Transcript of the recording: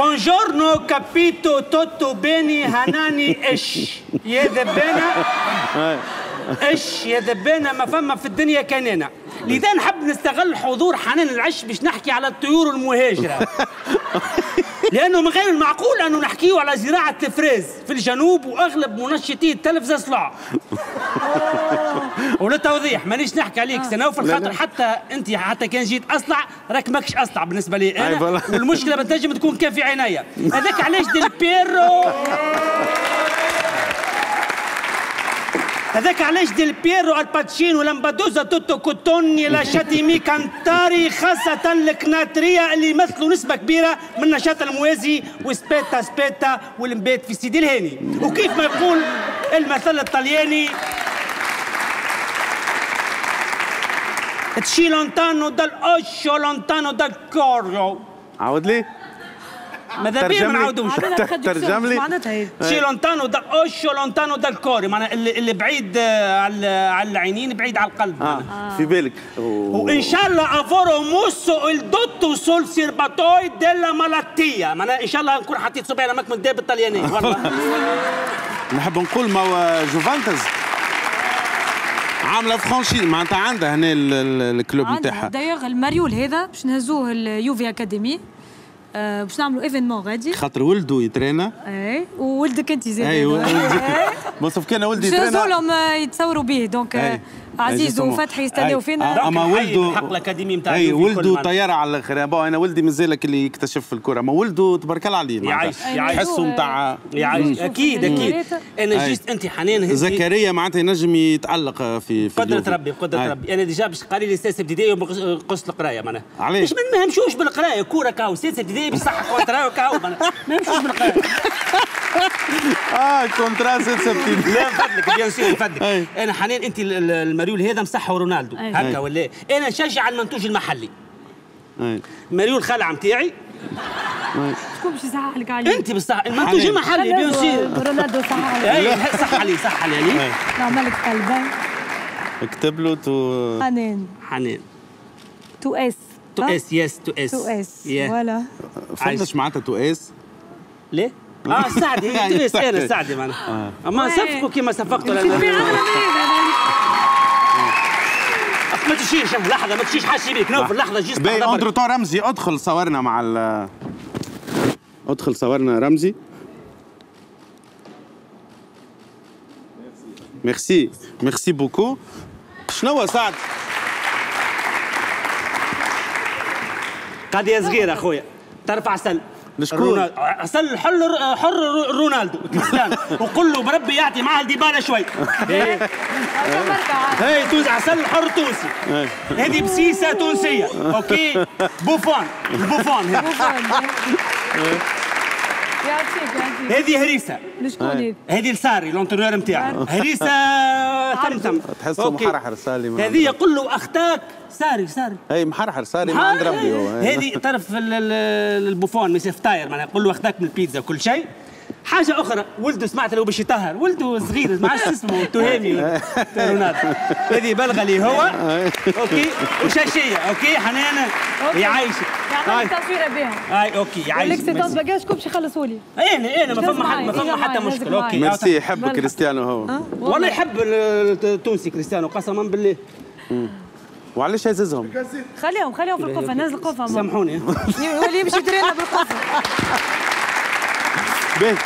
بونجورنو كابيتو توتو بيني هناني اش يا ذبانه اش يا ذبانه ما فما في الدنيا كاننا. لذا نحب نستغل حضور حنان العش باش نحكي على الطيور المهاجره. لانه من غير المعقول انه نحكيو على زراعه الفريز في الجنوب واغلب منشطي التلفزه صلاع. وللتوضيح مانيش نحكي عليك سنوفل خاطر حتى انت حتى كان جيت اصلع راك ماكش اصلع بالنسبه لي انا، والمشكله بتنجم تكون كان في عينيا. هذاك علاش ديل بيرو هذاك علاش ديل بيرو الباتشينو لامبادوزا توتو كوتوني لاشاتيمي كانتاري خاصة الكناترية اللي يمثلوا نسبة كبيرة من النشاط الموازي وسبيتا سبيتا والمبات في سيدي الهاني. وكيف ما يقول المثل الطلياني تشي لونتانو دال اوشو لونتانو دال كوريو. عاود لي ماذا بيا ما نعاودوش. ترجم لي معناتها شي لونتانو دال اوشو لونتانو دال كوري، معناها اللي بعيد على العينين بعيد على القلب. في بالك. وان شاء الله افورو موسو الدوتو سول سيرباتوي ديلا مالاتيا، معناها ان شاء الله نكون حطيت صبعي على مكمن داب الطليانيه والله. نحب نقول ما جوفانتس عامله فرانشي معناتها عندها هنا الكلوب نتاعها. دايوغ الماريول هذا باش نهزوه اليوفي اكاديمي باش نعملوا ايفينمون غادي خاطر ولده يترينا. اي وولدك انت زاد. اي بصف كان ولدي يترينا باش نهزولهم يتصوروا به دونك عزيز وفتحي يستناو فينا. اما ولده حق الاكاديمي نتاع اي ولده طياره على الاخر. انا ولدي مازالك اللي يكتشف في الكره، ما ولده تبارك الله عليه يعيش تحسه نتاع يعيش. اكيد انا جيت انت حنان زكريا معناتها ينجم يتالق في قدرة ربي بقدرة ربي. انا ديجا باش قال لي سادسه ابتدائي وقص القرايه معناها علاش ما يمشوش بالقرايه كوره كاو سادسه ابتدائي بصح كونترا كاو ما يمشوش بالقرايه. كونترا سادسه ابتدائي. لا نفدلك بيان سور نفدلك. انا حنان انت المريول هذا مسحه رونالدو هكا ولا انا نشجع المنتوج المحلي. مريول خلع نتاعي. شكون باش يصحح لك عليه؟ انت بصح المنتوج المحلي بيان سور. رونالدو صح عليه. صح عليه صح عليه. نعمل لك قلبين. اكتب له تو حنان تو اس تو اس يس تو اس فوالا. فهمتش معناتها تو اس؟ ليه؟ سعدي تو اس انا سعدي معناها. اما صفقوا كيما صفقتوا ما تشيش لحظه ما تشيش حاشي بيك نوف اللحظه جيت باهي اونتر تو رمزي ادخل صورنا مع ادخل صورنا رمزي. ميرسي بوكو. شنو سعد؟ قد يا صغير اخويا ترفع سل لشكون؟ سل حر رونالدو كريستيانو وقول له بربي يعطي معاه الديبالا شوي. هاي توزع سل حر تونسي. هذه بسيسه تونسيه اوكي. بوفون البوفون هذه هريسه. شكون هذه الساري لونترونور نتاعها هريسه ثمثم. تحسه محرحر سالي. هذه يقول له اختاك ساري. اي محرحر ساري ما عند ربي هو. هذه طرف البوفون مش فتاير معناها يقول له اختاك من البيتزا وكل شيء. حاجه اخرى ولده سمعت له باش يطهر ولده صغير ما عرفتش اسمه تهامي رونالدو. هذه بلغه لي هو اوكي وشاشيه اوكي حنان يعيشك. يعمل تصويره بها. اوكي يعيشك. ليكسيتونس باكاج شكون باش يخلصوا لي؟ انا ما فما حتى مشكل. اوكي ميرسي. يحب كريستيانو هو والله يحب التونسي كريستيانو قسما بالله. وعلاش هززهم؟ خليهم في القفه نازل القفه. سامحوني يولي يمشي يدرينا بالقفه.